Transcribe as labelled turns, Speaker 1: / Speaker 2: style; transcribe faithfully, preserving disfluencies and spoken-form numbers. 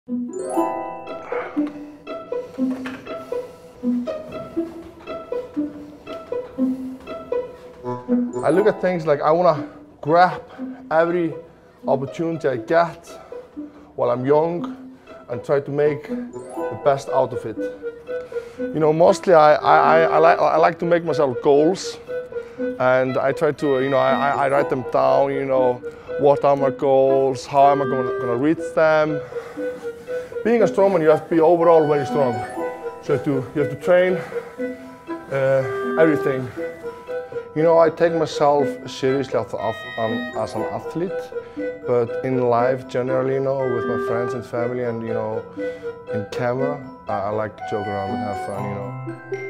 Speaker 1: I look at things like I want to grab every opportunity I get while I'm young and try to make the best out of it. You know, mostly I, I, I, like, I like to make myself goals, and I try to, you know, I, I write them down, you know, what are my goals, how am I going to reach them. Being a strongman, you have to be overall very strong. So you have to, you have to train uh, everything. You know, I take myself seriously as, as an athlete, but in life generally, you know, with my friends and family and, you know, in camera, I, I like to joke around and have fun, you know.